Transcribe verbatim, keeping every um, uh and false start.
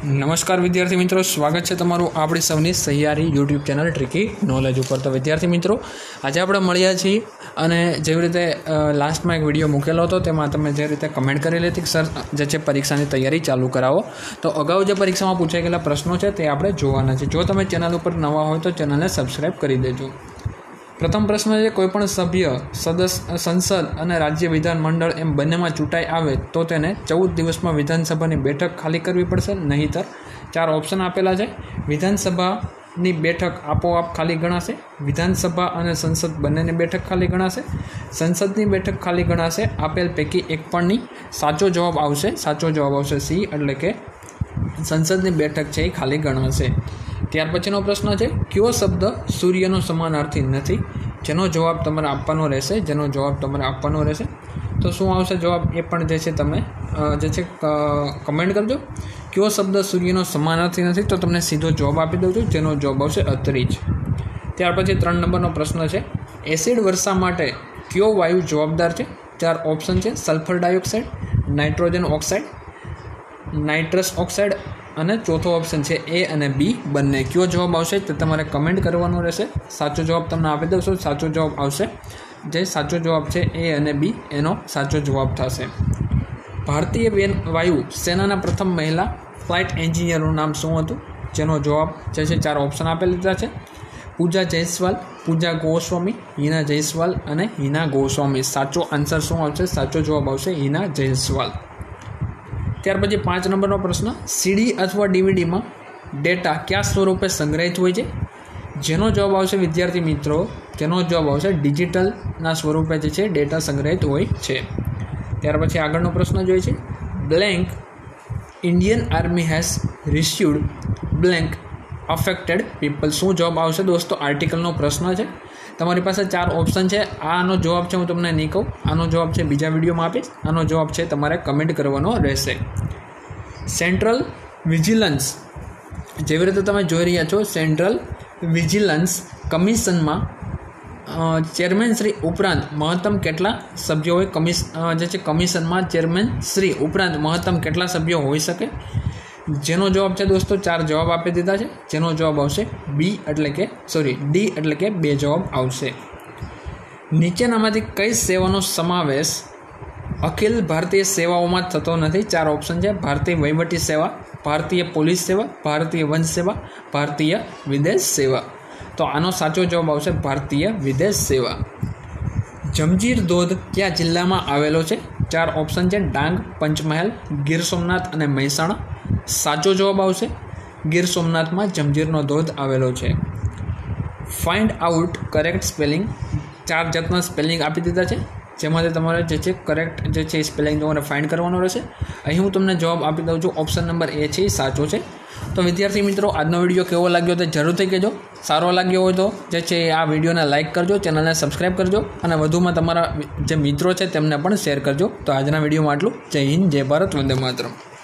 નમસ્કાર વિદ્યાર્થી મિત્રો, સ્વાગત છે તમારું આપણી સૌની સહિયારી યુટ્યુબ ચેનલ ટ્રિકી નોલેજ ઉપર. તો વિદ્યાર્થી મિત્રો, આજે આપણે મળ્યા છીએ અને જેવી રીતે લાસ્ટમાં એક વિડીયો મૂકેલો હતો તેમાં તમે જે રીતે કમેન્ટ કરેલી હતી કે સર જે છે પરીક્ષાની તૈયારી ચાલુ કરાવો, તો અગાઉ જે પરીક્ષામાં પૂછાઈ ગયેલા પ્રશ્નો છે તે આપણે જોવાના છે. જો તમે ચેનલ ઉપર નવા હોય તો ચેનલને સબસ્ક્રાઈબ કરી દેજો. પ્રથમ પ્રશ્ન છે, કોઈપણ સભ્ય સદસ્ય સંસદ અને રાજ્ય વિધાન મંડળ એમ બંનેમાં ચૂંટાઈ આવે તો તેને ચૌદ દિવસમાં વિધાનસભાની બેઠક ખાલી કરવી પડશે, નહીંતર ચાર ઓપ્શન આપેલા છે. વિધાનસભાની બેઠક આપોઆપ ખાલી ગણાશે, વિધાનસભા અને સંસદ બંનેની બેઠક ખાલી ગણાશે, સંસદની બેઠક ખાલી ગણાશે. આપેલ પૈકી એક પણ નહીં. સાચો જવાબ આવશે સાચો જવાબ આવશે સી, એટલે કે સંસદની બેઠક છે એ ખાલી ગણાશે. ત્યાર પછીનો પ્રશ્ન છે, કયો શબ્દ સૂર્યનો સમાનાર્થી નથી? જેનો જવાબ તમારે આપવાનો રહેશે જેનો જવાબ તમારે આપવાનો રહેશે તો શું આવશે જવાબ એ પણ જે છે તમે જે છે કમેન્ટ કરજો. કયો શબ્દ સૂર્યનો સમાનાર્થી નથી તો તમને સીધો જવાબ આપી દઉં છું, જેનો જવાબ આવશે અત્રિજ. ત્યાર પછી ત્રણ નંબરનો પ્રશ્ન છે, એસિડ વર્ષા માટે કયો વાયુ જવાબદાર છે? ચાર ઓપ્શન છે, sulphur dioxide, nitrogen oxide, nitrous oxide અને ચોથો ઓપ્શન છે એ અને બી બંને. કયો જવાબ આવશે તે તમારે કમેન્ટ કરવાનો રહેશે. સાચો જવાબ તમને આપી દઉં છું. સાચો જવાબ આવશે જે સાચો જવાબ છે એ અને બી એનો સાચો જવાબ થશે. ભારતીય વાયુ સેનાના પ્રથમ મહિલા ફ્લાઇટ એન્જિનિયરનું નામ શું હતું? જેનો જવાબ જે છે ચાર ઓપ્શન આપી દીધા છે, પૂજા જયસ્વાલ, પૂજા ગોસ્વામી, હિના જયસ્વાલ અને હિના ગોસ્વામી. સાચો આન્સર શું આવશે? સાચો જવાબ આવશે હિના જયસ્વાલ. ત્યાર પછી પાંચ નંબરનો પ્રશ્ન, સીડી અથવા ડીવીડીમાં ડેટા કયા સ્વરૂપે સંગ્રહિત હોય છે? જેનો જવાબ આવશે વિદ્યાર્થી મિત્રો જેનો જવાબ આવશે ડિજિટલના સ્વરૂપે જે છે ડેટા સંગ્રહિત હોય છે. ત્યાર પછી આગળનો પ્રશ્ન જોઈએ છે, blank Indian army has rescued blank affected people. શું જવાબ આવશે દોસ્તો? આર્ટિકલનો પ્રશ્ન છે. તમારી પાસે ચાર ઓપ્શન છે. આનો જવાબ છે હું તમને નહીં કહું, આનો જવાબ છે બીજા વિડીયોમાં આપીશ. આનો જવાબ છે તમારે કમેન્ટ કરવાનો રહેશે. સેન્ટ્રલ વિજિલન્સ, જેવી રીતે તમે જોઈ રહ્યા છો, સેન્ટ્રલ વિજિલન્સ કમિશનમાં ચેરમેન શ્રી ઉપરાંત મહત્તમ કેટલા સભ્યો હોય? કમિશ જે છે કમિશનમાં ચેરમેન શ્રી ઉપરાંત મહત્તમ કેટલા સભ્યો હોઈ શકે? જેનો જવાબ છે દોસ્તો ચાર જવાબ આપી દીધા છે. જેનો જવાબ આવશે બી એટલે કે સોરી ડી એટલે કે બે જવાબ આવશે. નીચેનામાંથી કઈ સેવાનો સમાવેશ અખિલ ભારતીય સેવાઓમાં થતો નથી? ચાર ઓપ્શન છે, ભારતીય વહીવટી સેવા, ભારતીય પોલીસ સેવા, ભારતીય વન સેવા, ભારતીય વિદેશ સેવા. તો આનો સાચો જવાબ આવશે ભારતીય વિદેશ સેવા. જંજીર ધોધ કયા જિલ્લામાં આવેલો છે? ચાર ઓપ્શન છે, ડાંગ, પંચમહાલ, ગીર સોમનાથ અને મહેસાણા. સાચો જવાબ આવશે ગીર સોમનાથમાં જંજીરનો ધોધ આવેલો છે. ફાઇન્ડ આઉટ કરેક્ટ સ્પેલિંગ, ચાર જાતના સ્પેલિંગ આપી દીધા છે, જેમાંથી તમારે જે છે કરેક્ટ જે છે સ્પેલિંગ તમારે ફાઇન્ડ કરવાનો રહેશે. અહીં હું તમને જવાબ આપી દઉં છું. ઓપ્શન નંબર એ છે એ સાચો છે. તો વિદ્યાર્થી મિત્રો, આજનો વિડીયો કેવો લાગ્યો તે જરૂરથી કહેજો. સારો લાગ્યો હોય તો જે છે આ વિડીયોને લાઇક કરજો, ચેનલને સબસ્ક્રાઈબ કરજો અને વધુમાં તમારા જે મિત્રો છે તેમને પણ શેર કરજો. તો આજના વિડીયોમાં આટલું. જય હિન્દ, જય ભારત, વંદે માતરમ.